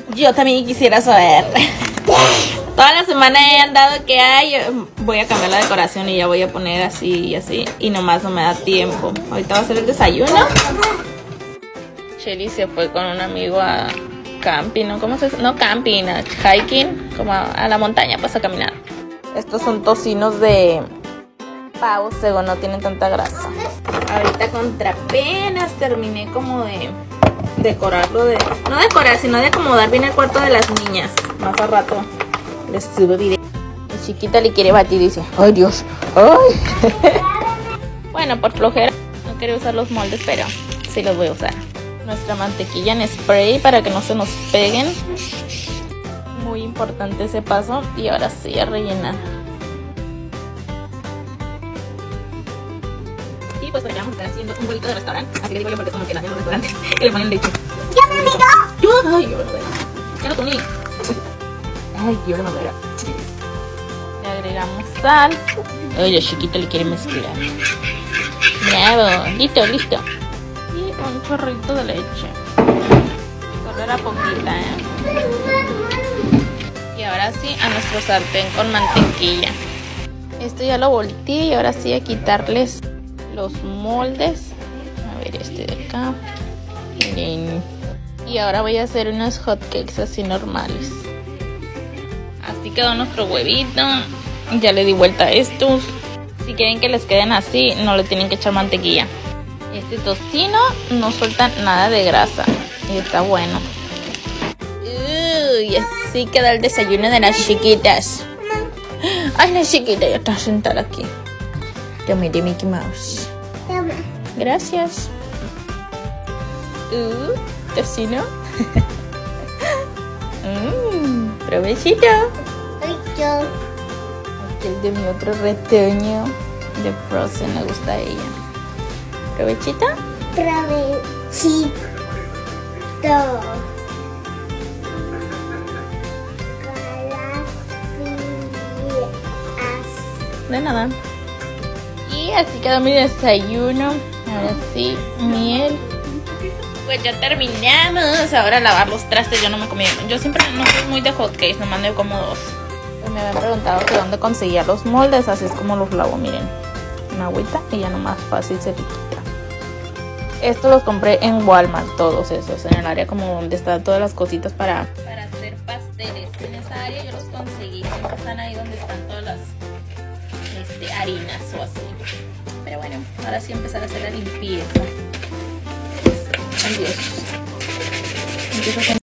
Yo también quisiera saber. Toda la semana he andado que voy a cambiar la decoración y ya voy a poner así y así. Y nomás no me da tiempo. Ahorita va a ser el desayuno. Shelly se fue con un amigo a camping, ¿no? ¿Cómo se dice? No camping, a hiking, como a la montaña, pues a caminar. Estos son tocinos de pavo, según no tienen tanta grasa. Ahorita contra apenas terminé como de decorarlo, no decorar, sino de acomodar bien el cuarto de las niñas. Más a rato les subo video. Mi chiquita le quiere batir y dice, ¡ay Dios! ¡Ay! Bueno, por flojera no quería usar los moldes, pero sí los voy a usar. Nuestra mantequilla en spray para que no se nos peguen. Muy importante ese paso. Y ahora sí a rellenar. Y pues vamos a estar haciendo un bolito de restaurante. Así que digo yo porque es como que la hacen los restaurantes y le ponen leche. ¡Ya me miró! Ay, yo no veo. Ya lo comí. Ay, yo no veo. Le agregamos sal. Ay, la chiquita le quiere mezclar. Bravo. Listo, listo. Y un chorrito de leche. Solo era poquita, Y ahora sí a nuestro sartén con mantequilla. Esto ya lo volteé y ahora sí a quitarles los moldes. A ver, este de acá. Miren. Y ahora voy a hacer unos hotcakes así normales. Así quedó nuestro huevito. Ya le di vuelta a estos. Si quieren que les queden así, no le tienen que echar mantequilla. Este tocino no suelta nada de grasa. Y está bueno. Y así queda el desayuno de las chiquitas. Ay, la chiquita ya está sentada aquí. Tome de Mickey Mouse. Gracias. Tocino. Provechito. Aquí el de mi otro retoño de Frozen, me gusta a ella. ¿Provechito? Provechito. De nada. Y así quedó mi desayuno. Ahora sí, miel. Pues ya terminamos. Ahora a lavar los trastes. Yo no me comí. Yo siempre no soy muy de hotcakes, nomás de como dos. Pues me habían preguntado que dónde conseguía los moldes. Así es como los lavo, miren. Una agüita y ya nomás fácil se le quita. Estos los compré en Walmart, todos esos. En el área como donde están todas las cositas para hacer pasteles. En esa área yo los conseguí. Siempre están ahí donde están todas las harinas o así. Pero bueno, ahora sí empezar a hacer la limpieza. Adiós. Empiezo a hacer